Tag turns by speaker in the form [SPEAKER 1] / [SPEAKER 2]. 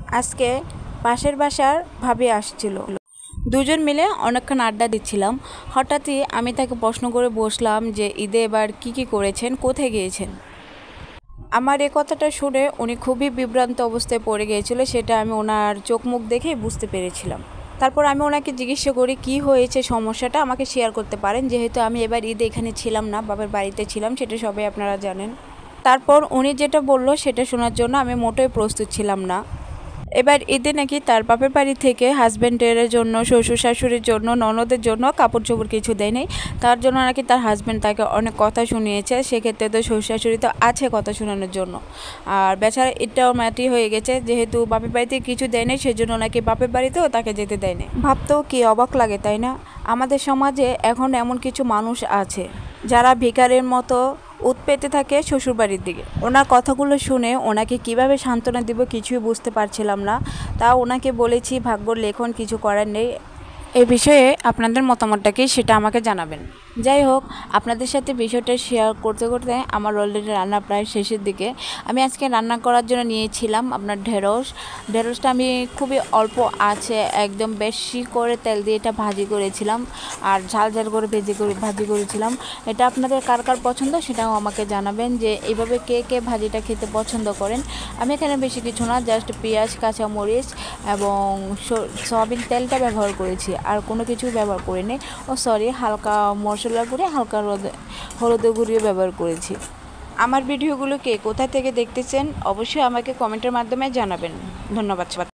[SPEAKER 1] আজকে পাশের বাসার ভাবি আসছিল। দুজন মিলে অনেকক্ষণ আড্ডা দিচ্ছিলাম। হঠাৎই আমি তাকে প্রশ্ন করে বসলাম যে ঈদে এবার কি করেছেন, কোথায় গিয়েছেন। আমার এই কথাটা শুনে উনি খুবই বিভ্রান্ত অবস্থায় পড়ে গিয়েছিল, সেটা আমি ওনার চোখ মুখ দেখে বুঝতে পেরেছিলাম। তারপর আমি ওনাকে জিজ্ঞাসা করি কি হয়েছে, সমস্যাটা আমাকে শেয়ার করতে পারেন, যেহেতু আমি এবার ঈদে এখানে ছিলাম না, বাবার বাড়িতে ছিলাম, সেটা সবাই আপনারা জানেন। তারপর উনি যেটা বলল সেটা শোনার জন্য আমি মোটেই প্রস্তুত ছিলাম না। এবার ঈদে নাকি তার বাপের বাড়ি থেকে হাজব্যান্ডের জন্য, শ্বশুর শাশুড়ির জন্য, ননদের জন্য কাপড় চোপড় কিছু দেয়নি। তার জন্য নাকি তার হাজব্যান্ড তাকে অনেক কথা শুনিয়েছে। সেক্ষেত্রে তো শ্বশুর শাশুড়ি তো আছে কথা শোনানোর জন্য, আর বেচারা এটাও মাটি হয়ে গেছে, যেহেতু বাপের বাড়িতে কিছু দেয়নি সেজন্য নাকি বাপের বাড়িতেও তাকে যেতে দেয়নি। ভাবতেও কি অবাক লাগে, তাই না? আমাদের সমাজে এখন এমন কিছু মানুষ আছে যারা ভিখারির মতো পেতে থাকে শ্বশুরবাড়ির দিকে। ওনার কথাগুলো শুনে ওনাকে কিভাবে সান্ত্বনা দিব কিছুই বুঝতে পারছিলাম না। তাও ওনাকে বলেছি ভাগ্যর লেখন, কিছু করার নেই। এই বিষয়ে আপনাদের মতামতটা কি সেটা আমাকে জানাবেন। যাই হোক, আপনাদের সাথে বিষয়টা শেয়ার করতে করতে আমার অলরেডি রান্না প্রায় শেষের দিকে। আমি আজকে রান্না করার জন্য নিয়েছিলাম আপনার ঢেঁড়সটা আমি খুবই অল্প আছে একদম বেশি করে তেল দিয়ে এটা ভাজি করেছিলাম, আর ঝাল ঝাল করে ভাজি করেছিলাম। এটা আপনাদের কার কার পছন্দ সেটাও আমাকে জানাবেন, যে এইভাবে কে কে ভাজিটা খেতে পছন্দ করেন। আমি এখানে বেশি কিছু না, জাস্ট পেঁয়াজ, কাঁচামরিচ এবং সয়াবিন তেলটা ব্যবহার করেছি, আর কোনো কিছু ব্যবহার করিনি। সরি, হালকা মশলা গুঁড়ি, হালকা হলুদের গুঁড়িও ব্যবহার করেছি। আমার ভিডিওগুলো কে কোথা থেকে দেখতেছেন অবশ্যই আমাকে কমেন্টের মাধ্যমে জানাবেন। ধন্যবাদ।